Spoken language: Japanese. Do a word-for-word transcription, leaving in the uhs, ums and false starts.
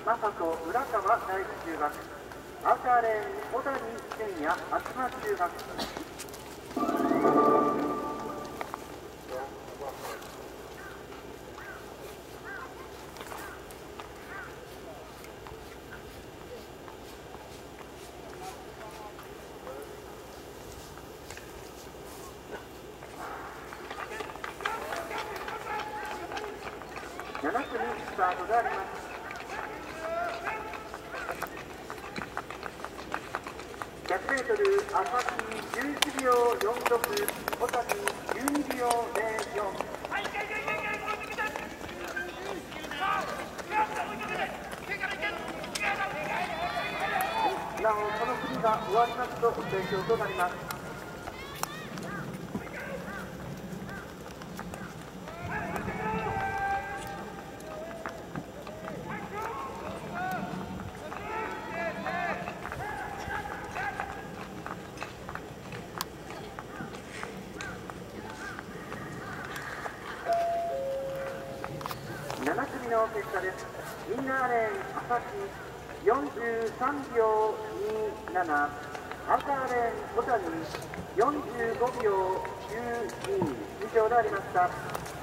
正子浦川第一中学、アウターレーン小谷千也厚間中学。なな組スタートであります。ひゃくメートル朝日じゅういちびょうよんじゅうろく、小谷じゅうにびょうぜろよん。なおこの組が終わりますと提供となります。なな組の結果です。インナーレーン朝日よんじゅうさんびょうにじゅうなな、アウターレーン小谷よんじゅうごびょうきゅうに、以上でありました。